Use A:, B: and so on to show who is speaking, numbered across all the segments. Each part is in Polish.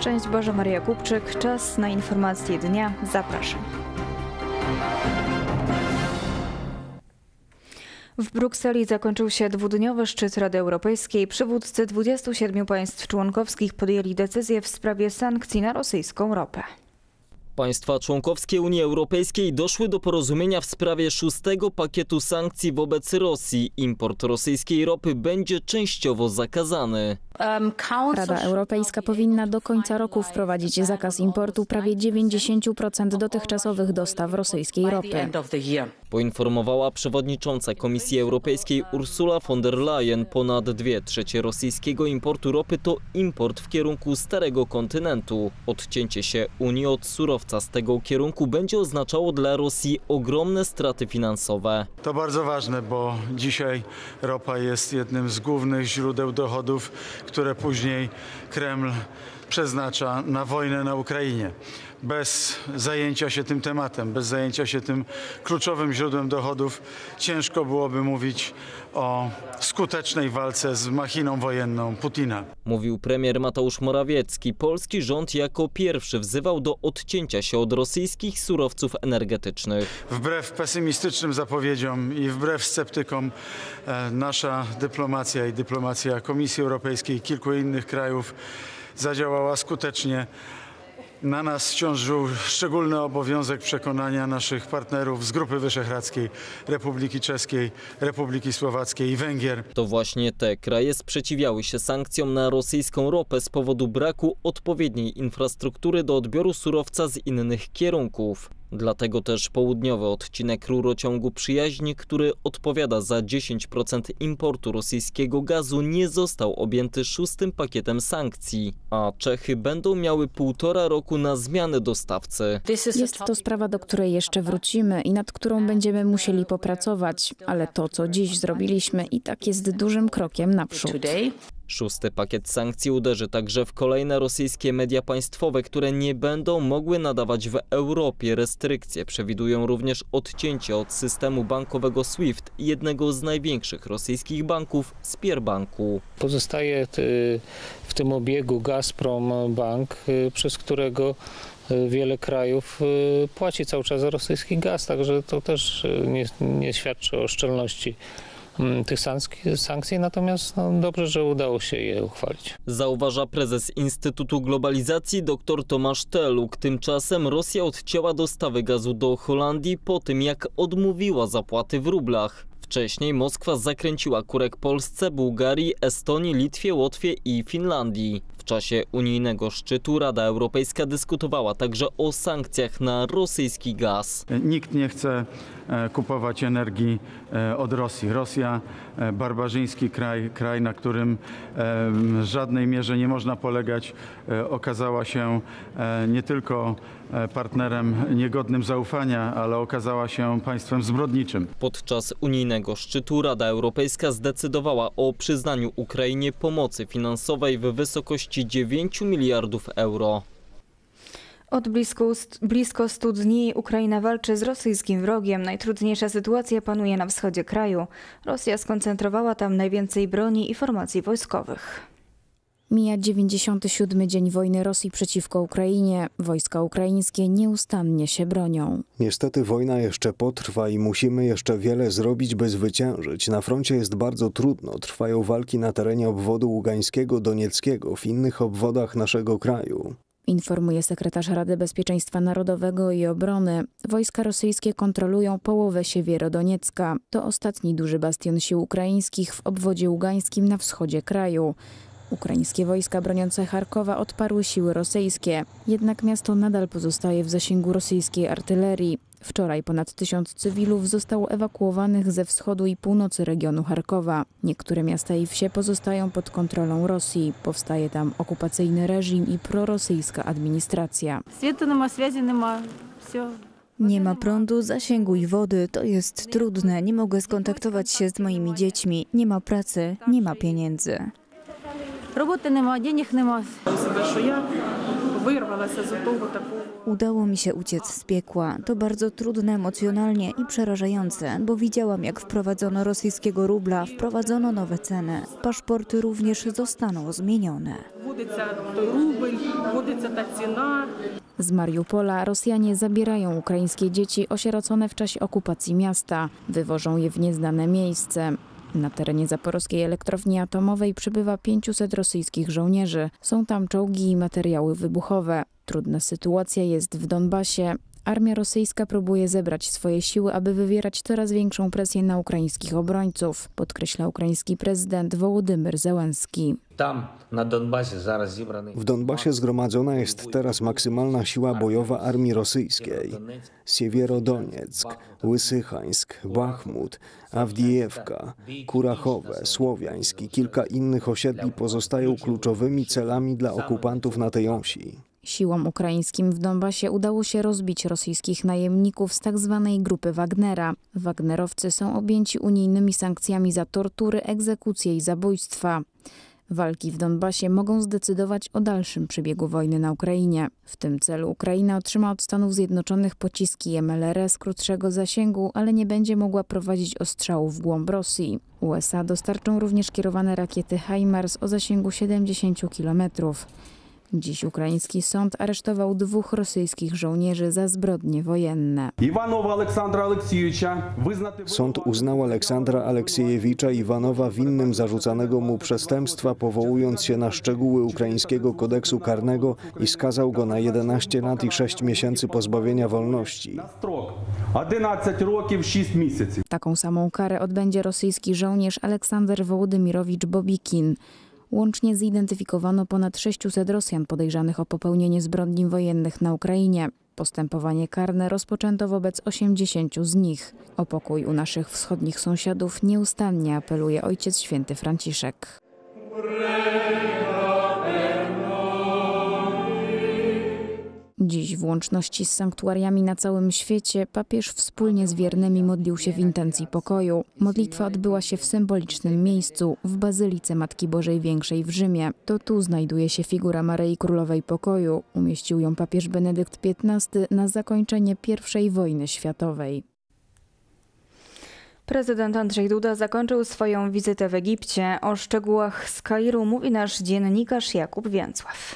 A: Szczęść Boże, Maria Kupczyk. Czas na informacje dnia. Zapraszam. W Brukseli zakończył się dwudniowy szczyt Rady Europejskiej. Przywódcy 27 państw członkowskich podjęli decyzję w sprawie sankcji na rosyjską ropę.
B: Państwa członkowskie Unii Europejskiej doszły do porozumienia w sprawie 6. pakietu sankcji wobec Rosji. Import rosyjskiej ropy będzie częściowo zakazany.
C: Rada Europejska powinna do końca roku wprowadzić zakaz importu prawie 90% dotychczasowych dostaw rosyjskiej ropy.
B: Poinformowała przewodnicząca Komisji Europejskiej Ursula von der Leyen. Ponad 2/3 rosyjskiego importu ropy to import w kierunku starego kontynentu. Odcięcie się Unii od surowca z tego kierunku będzie oznaczało dla Rosji ogromne straty finansowe.
D: To bardzo ważne, bo dzisiaj ropa jest jednym z głównych źródeł dochodów, które później Kreml przeznacza na wojnę na Ukrainie. Bez zajęcia się tym tematem, bez zajęcia się tym kluczowym źródłem dochodów, ciężko byłoby mówić o skutecznej walce z machiną wojenną Putina.
B: Mówił premier Mateusz Morawiecki. Polski rząd jako pierwszy wzywał do odcięcia się od rosyjskich surowców energetycznych.
D: Wbrew pesymistycznym zapowiedziom i wbrew sceptykom nasza dyplomacja i dyplomacja Komisji Europejskiej i kilku innych krajów zadziałała skutecznie. Na nas ciążył szczególny obowiązek przekonania naszych partnerów z Grupy Wyszehradzkiej, Republiki Czeskiej, Republiki Słowackiej i Węgier.
B: To właśnie te kraje sprzeciwiały się sankcjom na rosyjską ropę z powodu braku odpowiedniej infrastruktury do odbioru surowca z innych kierunków. Dlatego też południowy odcinek rurociągu Przyjaźń, który odpowiada za 10% importu rosyjskiego gazu, nie został objęty 6. pakietem sankcji, a Czechy będą miały 1,5 roku na zmianę dostawcy.
C: Jest to sprawa, do której jeszcze wrócimy i nad którą będziemy musieli popracować, ale to, co dziś zrobiliśmy, i tak jest dużym krokiem naprzód.
B: 6. pakiet sankcji uderzy także w kolejne rosyjskie media państwowe, które nie będą mogły nadawać w Europie. Restrykcje przewidują również odcięcie od systemu bankowego SWIFT, jednego z największych rosyjskich banków, Sberbanku.
E: Pozostaje w tym obiegu Gazprom Bank, przez którego wiele krajów płaci cały czas za rosyjski gaz, także to też nie świadczy o szczelności tych sankcji, natomiast dobrze, że udało się je uchwalić.
B: Zauważa prezes Instytutu Globalizacji dr Tomasz Teluk. Tymczasem Rosja odcięła dostawy gazu do Holandii po tym, jak odmówiła zapłaty w rublach. Wcześniej Moskwa zakręciła kurek Polsce, Bułgarii, Estonii, Litwie, Łotwie i Finlandii. W czasie unijnego szczytu Rada Europejska dyskutowała także o sankcjach na rosyjski gaz.
D: Nikt nie chce kupować energii od Rosji. Rosja, barbarzyński kraj, na którym w żadnej mierze nie można polegać, okazała się nie tylko partnerem niegodnym zaufania, ale okazała się państwem zbrodniczym.
B: Podczas unijnego szczytu Rada Europejska zdecydowała o przyznaniu Ukrainie pomocy finansowej w wysokości 9 miliardów euro.
A: Od blisko 100 dni Ukraina walczy z rosyjskim wrogiem. Najtrudniejsza sytuacja panuje na wschodzie kraju. Rosja skoncentrowała tam najwięcej broni i formacji wojskowych.
C: Mija 97. dzień wojny Rosji przeciwko Ukrainie. Wojska ukraińskie nieustannie się bronią.
F: Niestety wojna jeszcze potrwa i musimy jeszcze wiele zrobić, by zwyciężyć. Na froncie jest bardzo trudno. Trwają walki na terenie obwodu ługańskiego, donieckiego, w innych obwodach naszego kraju.
C: Informuje sekretarz Rady Bezpieczeństwa Narodowego i Obrony. Wojska rosyjskie kontrolują połowę Siewierodoniecka. To ostatni duży bastion sił ukraińskich w obwodzie ługańskim na wschodzie kraju. Ukraińskie wojska broniące Charkowa odparły siły rosyjskie. Jednak miasto nadal pozostaje w zasięgu rosyjskiej artylerii. Wczoraj ponad 1000 cywilów zostało ewakuowanych ze wschodu i północy regionu Charkowa. Niektóre miasta i wsie pozostają pod kontrolą Rosji. Powstaje tam okupacyjny reżim i prorosyjska administracja.
A: Nie ma prądu, zasięgu i wody. To jest trudne. Nie mogę skontaktować się z moimi dziećmi. Nie ma pracy, nie ma pieniędzy.
G: Роботи нема, денег нема.
A: Udało mi się uciec z piekła. To bardzo trudne emocjonalnie i przerażające, bo widziałam, jak wprowadzono rosyjskiego rubla, wprowadzono nowe ceny. Paszporty również zostaną zmienione.
C: Z Mariupola Rosjanie zabierają ukraińskie dzieci osierocone w czasie okupacji miasta. Wywożą je w nieznane miejsce. Na terenie zaporowskiej elektrowni atomowej przybywa 500 rosyjskich żołnierzy. Są tam czołgi i materiały wybuchowe. Trudna sytuacja jest w Donbasie. Armia rosyjska próbuje zebrać swoje siły, aby wywierać coraz większą presję na ukraińskich obrońców, podkreśla ukraiński prezydent Wołodymyr Zełenski.
F: W Donbasie zgromadzona jest teraz maksymalna siła bojowa armii rosyjskiej. Siewierodonieck, Łysychańsk, Bachmut, Awdijewka, Kurachowe, Słowiańsk i kilka innych osiedli pozostają kluczowymi celami dla okupantów na tej osi.
C: Siłom ukraińskim w Donbasie udało się rozbić rosyjskich najemników z tzw. grupy Wagnera. Wagnerowcy są objęci unijnymi sankcjami za tortury, egzekucje i zabójstwa. Walki w Donbasie mogą zdecydować o dalszym przebiegu wojny na Ukrainie. W tym celu Ukraina otrzyma od Stanów Zjednoczonych pociski MLRS krótszego zasięgu, ale nie będzie mogła prowadzić ostrzałów w głąb Rosji. USA dostarczą również kierowane rakiety HIMARS o zasięgu 70 km. Dziś ukraiński sąd aresztował 2 rosyjskich żołnierzy za zbrodnie wojenne.
F: Sąd uznał Aleksandra Aleksiejewicza Iwanowa winnym zarzucanego mu przestępstwa, powołując się na szczegóły ukraińskiego kodeksu karnego i skazał go na 11 lat i 6 miesięcy pozbawienia wolności.
C: Taką samą karę odbędzie rosyjski żołnierz Aleksander Wołodymirowicz Bobikin. Łącznie zidentyfikowano ponad 600 Rosjan podejrzanych o popełnienie zbrodni wojennych na Ukrainie. Postępowanie karne rozpoczęto wobec 80 z nich. O pokój u naszych wschodnich sąsiadów nieustannie apeluje Ojciec Święty Franciszek. Dziś w łączności z sanktuariami na całym świecie papież wspólnie z wiernymi modlił się w intencji pokoju. Modlitwa odbyła się w symbolicznym miejscu, w Bazylice Matki Bożej Większej w Rzymie. To tu znajduje się figura Maryi Królowej Pokoju. Umieścił ją papież Benedykt XV na zakończenie I wojny światowej.
A: Prezydent Andrzej Duda zakończył swoją wizytę w Egipcie. O szczegółach z Kairu mówi nasz dziennikarz Jakub Więcław.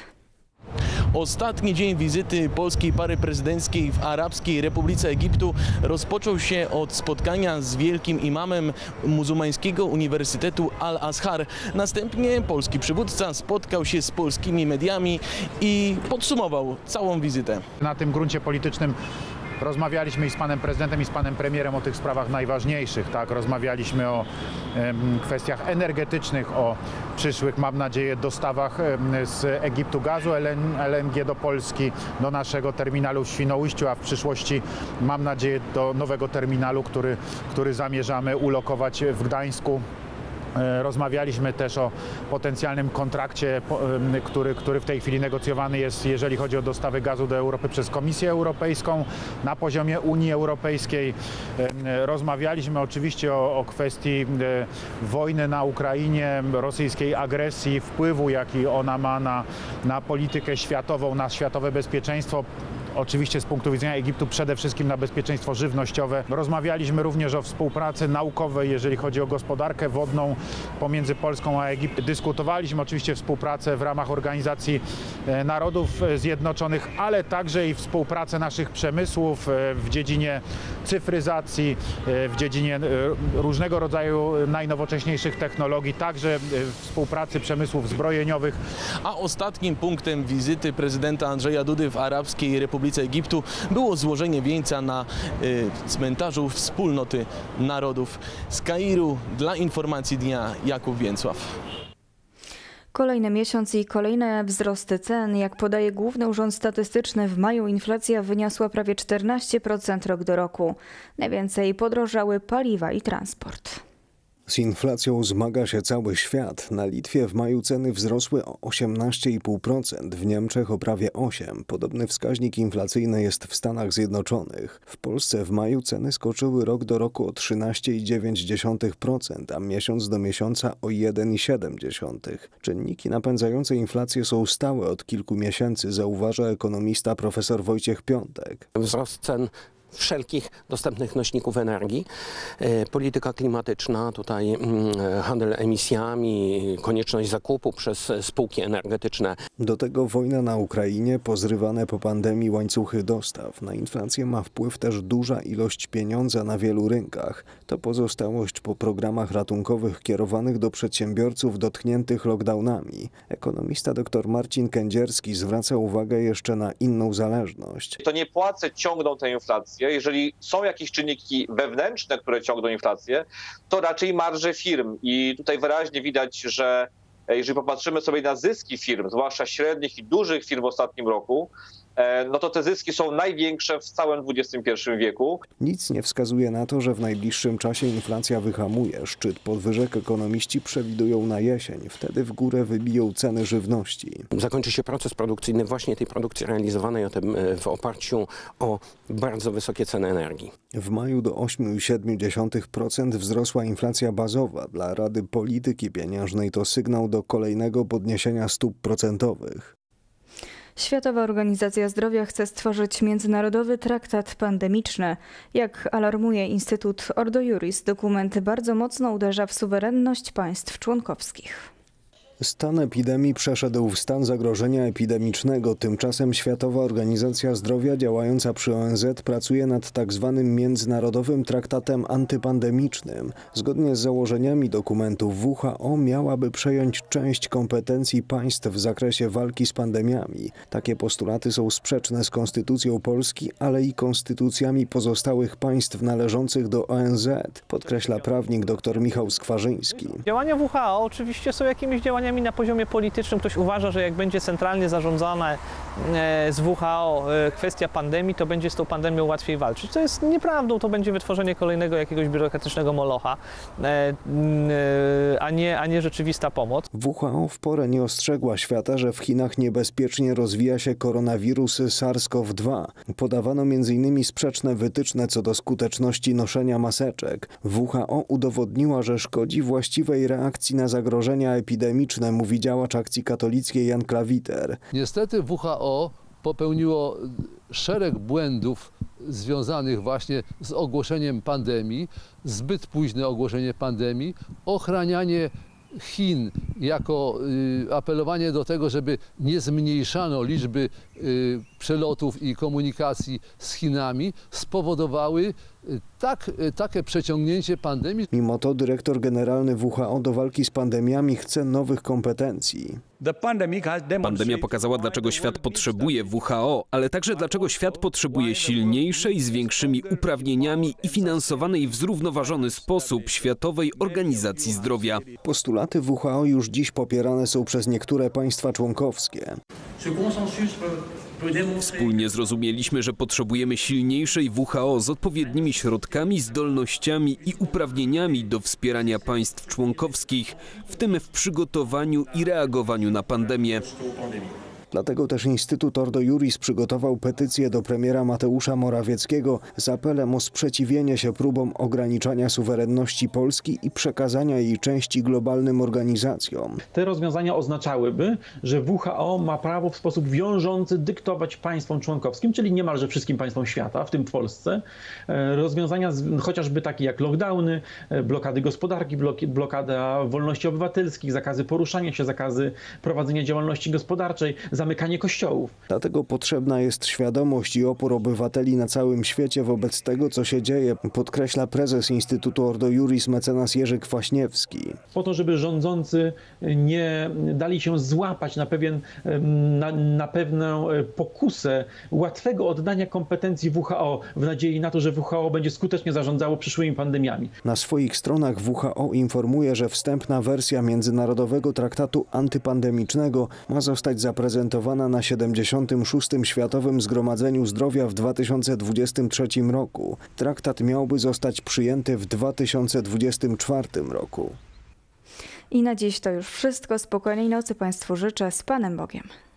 G: Ostatni dzień wizyty polskiej pary prezydenckiej w Arabskiej Republice Egiptu rozpoczął się od spotkania z wielkim imamem muzułmańskiego Uniwersytetu Al-Azhar. Następnie polski przywódca spotkał się z polskimi mediami i podsumował całą wizytę.
H: Na tym gruncie politycznym rozmawialiśmy i z panem prezydentem, i z panem premierem o tych sprawach najważniejszych. Tak? Rozmawialiśmy o kwestiach energetycznych, o przyszłych, mam nadzieję, dostawach z Egiptu gazu LNG do Polski, do naszego terminalu w Świnoujściu, a w przyszłości, mam nadzieję, do nowego terminalu, który zamierzamy ulokować w Gdańsku. Rozmawialiśmy też o potencjalnym kontrakcie, który w tej chwili negocjowany jest, jeżeli chodzi o dostawę gazu do Europy przez Komisję Europejską na poziomie Unii Europejskiej. Rozmawialiśmy oczywiście o kwestii wojny na Ukrainie, rosyjskiej agresji, wpływu, jaki ona ma na politykę światową, na światowe bezpieczeństwo. Oczywiście z punktu widzenia Egiptu przede wszystkim na bezpieczeństwo żywnościowe. Rozmawialiśmy również o współpracy naukowej, jeżeli chodzi o gospodarkę wodną pomiędzy Polską a Egiptem. Dyskutowaliśmy oczywiście współpracę w ramach Organizacji Narodów Zjednoczonych, ale także i współpracę naszych przemysłów w dziedzinie cyfryzacji, w dziedzinie różnego rodzaju najnowocześniejszych technologii, także współpracy przemysłów zbrojeniowych.
G: A ostatnim punktem wizyty prezydenta Andrzeja Dudy w Arabskiej Republice Egiptu było złożenie wieńca na cmentarzu Wspólnoty Narodów. Z Kairu dla informacji dnia Jakub Więcław.
A: Kolejny miesiąc i kolejne wzrosty cen. Jak podaje Główny Urząd Statystyczny, w maju inflacja wyniosła prawie 14% rok do roku. Najwięcej podrożały paliwa i transport.
F: Z inflacją zmaga się cały świat. Na Litwie w maju ceny wzrosły o 18,5%, w Niemczech o prawie 8%. Podobny wskaźnik inflacyjny jest w Stanach Zjednoczonych. W Polsce w maju ceny skoczyły rok do roku o 13,9%, a miesiąc do miesiąca o 1,7%. Czynniki napędzające inflację są stałe od kilku miesięcy, zauważa ekonomista profesor Wojciech Piątek.
I: Wzrost cen wszelkich dostępnych nośników energii, polityka klimatyczna, tutaj handel emisjami, konieczność zakupu przez spółki energetyczne.
F: Do tego wojna na Ukrainie, pozrywane po pandemii łańcuchy dostaw. Na inflację ma wpływ też duża ilość pieniądza na wielu rynkach. To pozostałość po programach ratunkowych kierowanych do przedsiębiorców dotkniętych lockdownami. Ekonomista dr Marcin Kędzierski zwraca uwagę jeszcze na inną zależność.
J: To nie płace ciągną tę inflację. Jeżeli są jakieś czynniki wewnętrzne, które ciągną inflację, to raczej marże firm. I tutaj wyraźnie widać, że jeżeli popatrzymy sobie na zyski firm, zwłaszcza średnich i dużych firm w ostatnim roku, no to te zyski są największe w całym XXI wieku.
F: Nic nie wskazuje na to, że w najbliższym czasie inflacja wyhamuje. Szczyt podwyżek ekonomiści przewidują na jesień. Wtedy w górę wybiją ceny żywności.
I: Zakończy się proces produkcyjny właśnie tej produkcji realizowanej w oparciu o bardzo wysokie ceny energii.
F: W maju do 8,7% wzrosła inflacja bazowa. Dla Rady Polityki Pieniężnej to sygnał do kolejnego podniesienia stóp procentowych.
A: Światowa Organizacja Zdrowia chce stworzyć międzynarodowy traktat pandemiczny. Jak alarmuje Instytut Ordo Iuris, dokument bardzo mocno uderza w suwerenność państw członkowskich.
F: Stan epidemii przeszedł w stan zagrożenia epidemicznego. Tymczasem Światowa Organizacja Zdrowia działająca przy ONZ pracuje nad tzw. międzynarodowym traktatem antypandemicznym. Zgodnie z założeniami dokumentu WHO miałaby przejąć część kompetencji państw w zakresie walki z pandemiami. Takie postulaty są sprzeczne z konstytucją Polski, ale i konstytucjami pozostałych państw należących do ONZ, podkreśla prawnik dr Michał Skwarzyński.
K: Działania WHO oczywiście są jakimiś działaniami na poziomie politycznym. Ktoś uważa, że jak będzie centralnie zarządzana z WHO kwestia pandemii, to będzie z tą pandemią łatwiej walczyć. To jest nieprawdą, to będzie wytworzenie kolejnego jakiegoś biurokratycznego molocha, a nie rzeczywista pomoc.
F: WHO w porę nie ostrzegła świata, że w Chinach niebezpiecznie rozwija się koronawirus SARS-CoV-2. Podawano m.in. sprzeczne wytyczne co do skuteczności noszenia maseczek. WHO udowodniła, że szkodzi właściwej reakcji na zagrożenia epidemiczne, mówi działacz Akcji Katolickiej Jan Klawiter.
L: Niestety WHO popełniło szereg błędów związanych właśnie z ogłoszeniem pandemii, zbyt późne ogłoszenie pandemii, ochranianie Chin jako apelowanie do tego, żeby nie zmniejszano liczby przelotów i komunikacji z Chinami, spowodowały takie przeciągnięcie pandemii.
F: Mimo to dyrektor generalny WHO do walki z pandemiami chce nowych kompetencji.
M: Pandemia pokazała, dlaczego świat potrzebuje WHO, ale także dlaczego świat potrzebuje silniejszej, z większymi uprawnieniami i finansowanej w zrównoważony sposób Światowej Organizacji Zdrowia.
F: Postulaty WHO już dziś popierane są przez niektóre państwa członkowskie.
M: Wspólnie zrozumieliśmy, że potrzebujemy silniejszej WHO z odpowiednimi środkami, zdolnościami i uprawnieniami do wspierania państw członkowskich, w tym w przygotowaniu i reagowaniu na pandemię.
F: Dlatego też Instytut Ordo Iuris przygotował petycję do premiera Mateusza Morawieckiego z apelem o sprzeciwienie się próbom ograniczania suwerenności Polski i przekazania jej części globalnym organizacjom.
N: Te rozwiązania oznaczałyby, że WHO ma prawo w sposób wiążący dyktować państwom członkowskim, czyli niemalże wszystkim państwom świata, w tym Polsce, rozwiązania chociażby takie jak lockdowny, blokady gospodarki, blokada wolności obywatelskich, zakazy poruszania się, zakazy prowadzenia działalności gospodarczej, zamykanie kościołów.
F: Dlatego potrzebna jest świadomość i opór obywateli na całym świecie wobec tego, co się dzieje, podkreśla prezes Instytutu Ordo Iuris mecenas Jerzy Kwaśniewski.
N: Po to, żeby rządzący nie dali się złapać na pewną pokusę łatwego oddania kompetencji WHO w nadziei na to, że WHO będzie skutecznie zarządzało przyszłymi pandemiami.
F: Na swoich stronach WHO informuje, że wstępna wersja międzynarodowego traktatu antypandemicznego ma zostać zaprezentowana zaprezentowana na 76. Światowym Zgromadzeniu Zdrowia w 2023 roku. Traktat miałby zostać przyjęty w 2024 roku.
A: I na dziś to już wszystko. Spokojnej nocy Państwu życzę. Z Panem Bogiem.